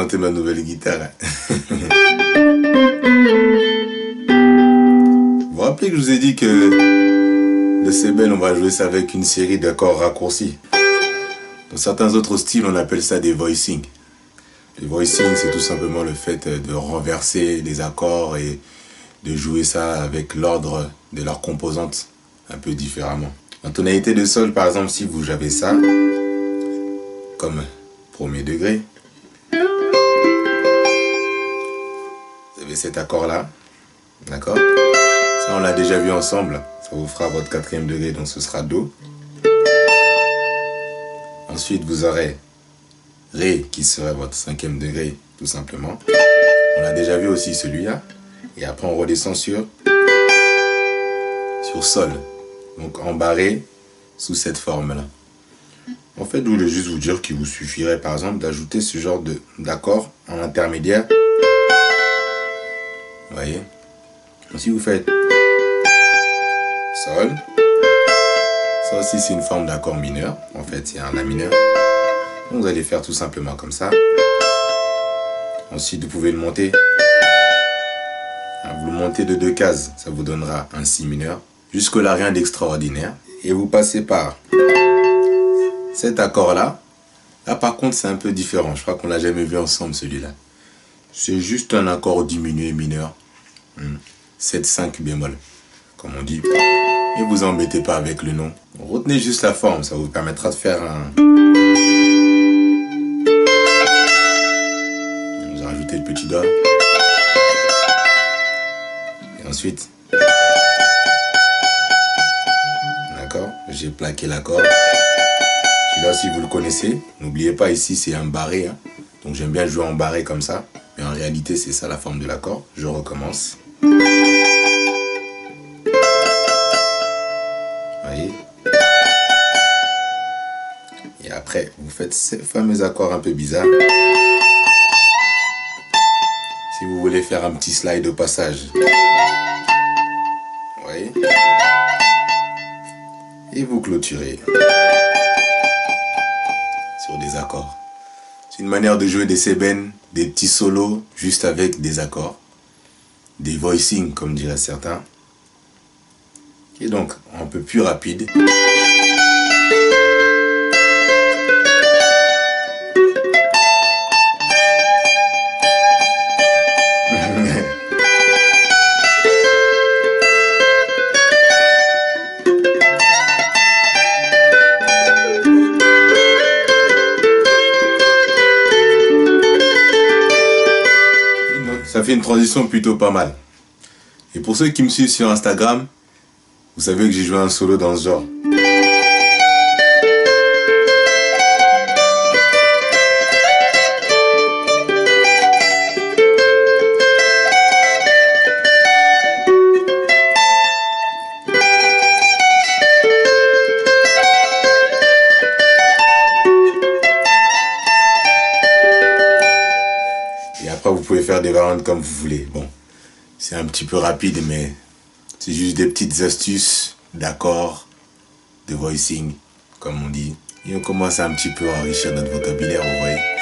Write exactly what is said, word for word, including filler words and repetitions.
présenter ma nouvelle guitare. Vous vous rappelez que je vous ai dit que le sébène, on va jouer ça avec une série d'accords raccourcis. Dans certains autres styles, on appelle ça des voicings. Les voicings, c'est tout simplement le fait de renverser les accords et de jouer ça avec l'ordre de leurs composantes un peu différemment. En tonalité de sol, par exemple, si vous avez ça, comme premier degré, vous avez cet accord-là, d'accord? Ça, on l'a déjà vu ensemble, ça vous fera votre quatrième degré, donc ce sera Do. Ensuite, vous aurez Ré, qui serait votre cinquième degré, tout simplement. On a déjà vu aussi celui-là. Et après, on redescend sur, sur Sol. Donc, embarré sous cette forme-là. En fait, je voulais juste vous dire qu'il vous suffirait, par exemple, d'ajouter ce genre d'accord en intermédiaire. Vous voyez? Donc, si vous faites Sol, ça aussi, c'est une forme d'accord mineur. En fait, c'est un La mineur. Donc, vous allez faire tout simplement comme ça. Ensuite, vous pouvez le monter. Vous le montez de deux cases, ça vous donnera un Si mineur. Jusque-là, rien d'extraordinaire. Et vous passez par cet accord-là. Là, par contre, c'est un peu différent. Je crois qu'on l'a jamais vu ensemble, celui-là. C'est juste un accord diminué mineur. sept cinq bémol, comme on dit. Et vous embêtez pas avec le nom. Retenez juste la forme, ça vous permettra de faire un... Vous rajoutez le petit doigt. Et ensuite... D'accord, j'ai plaqué l'accord. Celui-là aussi, vous le connaissez. N'oubliez pas, ici, c'est un barré. Hein. Donc, j'aime bien jouer en barré comme ça. Mais en réalité, c'est ça la forme de l'accord. Je recommence. Vous voyez? Et après, vous faites ces fameux accords un peu bizarres. Si vous voulez faire un petit slide au passage. Vous voyez? Et vous clôturez sur des accords. C'est une manière de jouer des sébènes, des petits solos juste avec des accords. Des voicings, comme diraient certains. Et donc, un peu plus rapide. Ça fait une transition plutôt pas mal. Et pour ceux qui me suivent sur Instagram, vous savez que j'ai joué un solo dans ce genre. Vous pouvez faire des variantes comme vous voulez. Bon, c'est un petit peu rapide, mais c'est juste des petites astuces d'accords, de voicing, comme on dit. Et on commence à un petit peu enrichir notre vocabulaire, vous voyez.